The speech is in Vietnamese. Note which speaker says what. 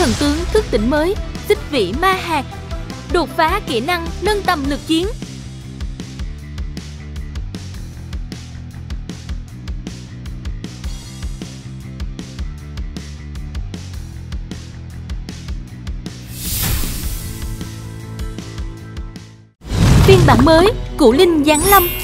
Speaker 1: thần tướng thức tỉnh mới, xích vĩ ma hạt. Đột phá kỹ năng, nâng tầm lực chiến. Phiên bản mới, Cửu Linh giáng lâm.